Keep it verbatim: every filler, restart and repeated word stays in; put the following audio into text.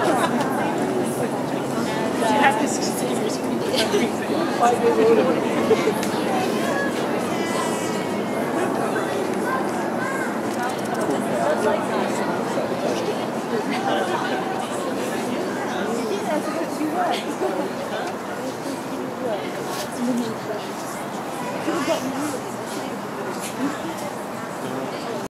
You have to see your screen. Five years older. You